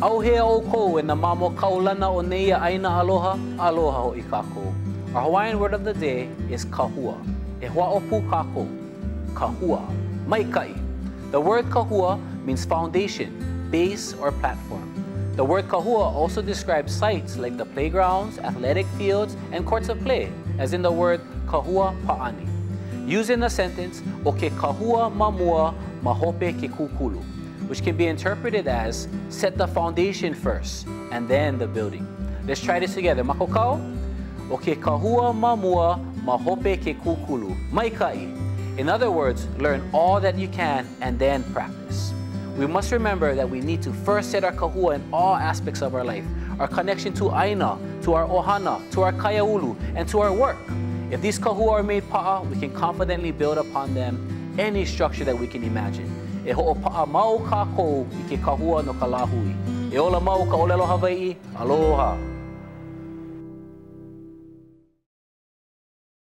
ʻAuhea ʻoukou and the mamo kaulana o neia ʻaina aloha, aloha hoʻi kākou. Our Hawaiian word of the day is kahua. E hoʻopaʻa kākou, kahua, maikaʻi. The word kahua means foundation, base, or platform. The word kahua also describes sites like the playgrounds, athletic fields, and courts of play, as in the word kahua paʻani. Used in the sentence, o ke kahua mamua ma hope ke kūkulu, which can be interpreted as set the foundation first and then the building. Let's try this together. Makokau? O ke kahua mamua ma hope ke kūkulu, maikaʻi. In other words, learn all that you can and then practice. We must remember that we need to first set our kahua in all aspects of our life, our connection to ʻaina, to our ʻohana, to our kaiaulu, and to our work. If these kahua are made paʻa, we can confidently build upon them any structure that we can imagine. E hoʻopaʻa mau kākou I ke kahua no ka lāhui. E ola mau ka ʻōlelo Hawaiʻi, aloha.